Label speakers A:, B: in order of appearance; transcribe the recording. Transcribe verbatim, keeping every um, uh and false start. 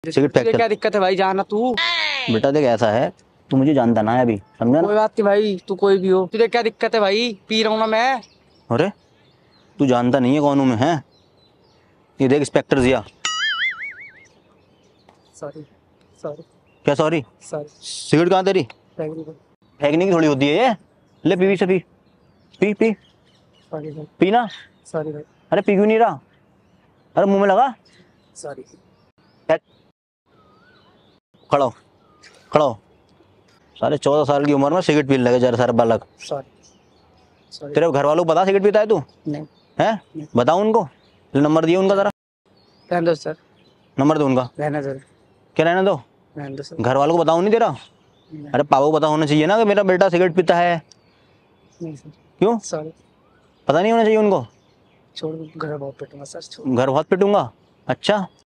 A: Cigarette फेंक
B: तुझे
A: चल।
B: क्या दिक्कत है भाई, जाना तू।
A: बेटा देख ऐसा है, तू मुझे जानता ना है अभी, समझा
B: कोई
A: ना।
B: बात नहीं भाई, तू कोई भी हो, तुझे क्या दिक्कत है भाई, पी रहा हूँ ना मैं।
A: अरे तू जानता नहीं है कौन हूँ मैं, है? ये देख इंस्पेक्टर जिया।
B: सॉरी सॉरी
A: क्या सॉरी?
B: सॉरी।
A: सिगरेट कहाँ तेरी? फेंकने की थोड़ी होती है ये। ले पी, पी से पी, पी पी
B: सॉरी भाई,
A: पीना।
B: सॉरी भाई,
A: अरे पी क्यों नहीं रहा? अरे मुंह में लगा।
B: सॉरी।
A: फेंक। खड़ा हो, खड़ा हो। सारे चौदह साल की उम्र में सिगरेट पी लगे जरा सारा बालक।
B: Sorry sorry.
A: तेरे घर वालों को पता सिगरेट पीता है तू?
B: नहीं।
A: है? बताओ उनको। ले नंबर दिए उनका, जरा
B: रहने दो सर,
A: नंबर दो उनका।
B: रहने दो,
A: क्या रहने दो?
B: रहने दो सर।
A: घर वालों को बताओ नहीं तेरा?
B: नहीं
A: अरे पापा को पता होना चाहिए ना कि मेरा बेटा सिगरेट पीता है।
B: नहीं सर,
A: क्यों
B: सॉरी।
A: पता नहीं होना चाहिए उनको?
B: छोड़ दो, घर बहुत पिटूंगा सर, छोड़।
A: घर बहुत पिटूंगा। अच्छा